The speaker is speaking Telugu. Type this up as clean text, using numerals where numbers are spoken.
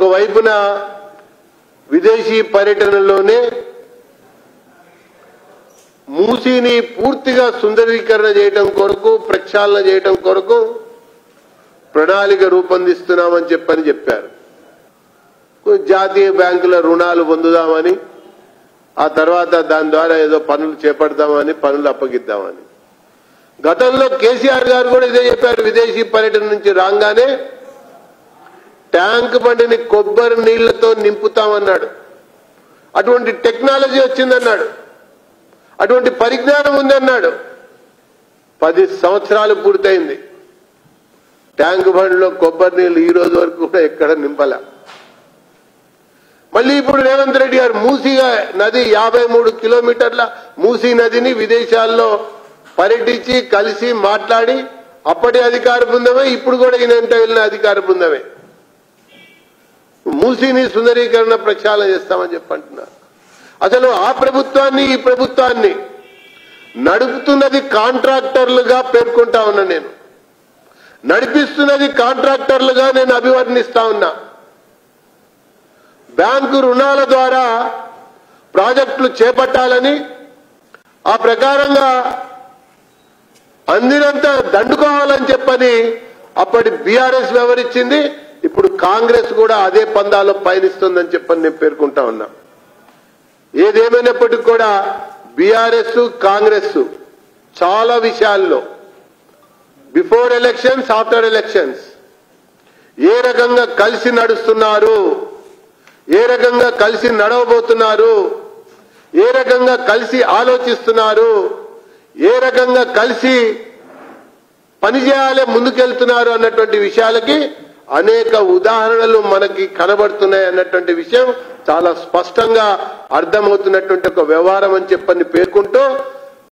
ఒకవైపున విదేశీ పర్యటనలోనే మూసీని పూర్తిగా సుందరీకరణ చేయడం కొరకు, ప్రక్షాళన చేయడం కొరకు ప్రణాళిక రూపొందిస్తున్నామని చెప్పారు. జాతీయ బ్యాంకుల రుణాలు పొందుదామని, ఆ తర్వాత దాని ద్వారా ఏదో పనులు చేపడదామని, పనులు అప్పగిద్దామని. గతంలో కేసీఆర్ గారు కూడా ఇదే చెప్పారు. విదేశీ పర్యటన నుంచి రాగానే ట్యాంక్ బండిని కొబ్బరి నీళ్లతో నింపుతామన్నాడు. అటువంటి టెక్నాలజీ వచ్చిందన్నాడు, అటువంటి పరిజ్ఞానం ఉందన్నాడు. 10 సంవత్సరాలు పూర్తయింది. ట్యాంక్ బండిలో కొబ్బరి నీళ్లు ఈ రోజు వరకు కూడా ఎక్కడ నింపలే. మళ్ళీ ఇప్పుడు రేవంత్ రెడ్డి గారు మూసీ నది 53 కిలోమీటర్ల మూసీ నదిని విదేశాల్లో పర్యటించి కలిసి మాట్లాడి, అప్పటి అధికార బృందమే, ఇప్పుడు కూడా ఈయనంటే వెళ్ళిన అధికార బృందమే మూసీని సుందరీకరణ ప్రక్షాళన చేస్తామని చెప్పంటున్నారు. అసలు ఆ ప్రభుత్వాన్ని ఈ ప్రభుత్వాన్ని నడుపుతున్నది కాంట్రాక్టర్లుగా పేర్కొంటా ఉన్నా. నేను నడిపిస్తున్నది కాంట్రాక్టర్లుగా నేను అభివర్ణిస్తా ఉన్నా. బ్యాంకు రుణాల ద్వారా ప్రాజెక్టులు చేపట్టాలని, ఆ ప్రకారంగా అందినంత దండుకోవాలని చెప్పని అప్పటి బీఆర్ఎస్ వ్యవహరించింది. ఇప్పుడు కాంగ్రెస్ కూడా అదే పందాలో పయనిస్తుందని చెప్పని నేను పేర్కొంటా ఉన్నా. ఏదేమైనప్పటికీ కూడా బీఆర్ఎస్ కాంగ్రెస్ చాలా విషయాల్లో బిఫోర్ ఎలక్షన్స్, ఆఫ్టర్ ఎలక్షన్స్ ఏ రకంగా కలిసి నడుస్తున్నారు, ఏ రకంగా కలిసి నడవబోతున్నారు, ఏ రకంగా కలిసి ఆలోచిస్తున్నారు, ఏ రకంగా కలిసి పనిచేయాలి, ముందుకెళ్తున్నారు అన్నటువంటి విషయాలకి అనేక ఉదాహరణలు మనకి కనబడుతున్నాయి అన్నటువంటి విషయం చాలా స్పష్టంగా అర్థమవుతున్నటువంటి ఒక వ్యవహారం అని చెప్పని పేర్కొంటూ